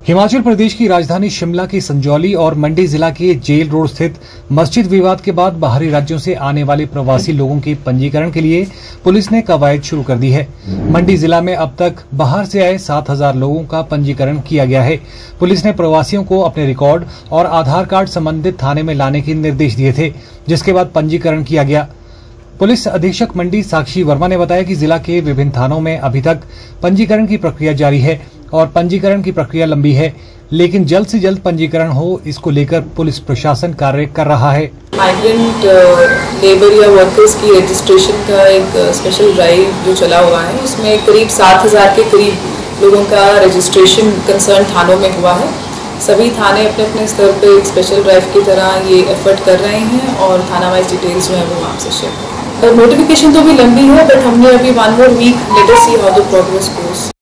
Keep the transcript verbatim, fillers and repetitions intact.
हिमाचल प्रदेश की राजधानी शिमला के संजौली और मंडी जिला के जेल रोड स्थित मस्जिद विवाद के बाद बाहरी राज्यों से आने वाले प्रवासी लोगों के पंजीकरण के लिए पुलिस ने कवायद शुरू कर दी है। मंडी जिला में अब तक बाहर से आए सात हजार लोगों का पंजीकरण किया गया है। पुलिस ने प्रवासियों को अपने रिकॉर्ड और आधार कार्ड संबंधित थाने में लाने के निर्देश दिए थे, जिसके बाद पंजीकरण किया गया। पुलिस अधीक्षक मंडी साक्षी वर्मा ने बताया कि जिला के विभिन्न थानों में अभी तक पंजीकरण की प्रक्रिया जारी है और पंजीकरण की प्रक्रिया लंबी है, लेकिन जल्द से जल्द पंजीकरण हो, इसको लेकर पुलिस प्रशासन कार्य कर रहा है। माइग्रेंट लेबर या वर्कर्स की रजिस्ट्रेशन का एक स्पेशल ड्राइव जो चला हुआ है, उसमें करीब सात हजार के करीब लोगों का रजिस्ट्रेशन कंसर्न थानों में हुआ है। सभी थाने अपने अपने स्तर पे एक स्पेशल ड्राइव की तरह ये एफर्ट कर रहे हैं और थाना वाइज डिटेल्स जो है वो आपसे शेयर करें। नोटिफिकेशन तो भी लंबी है, बट हमने अभी one more week let us see how the progress goes.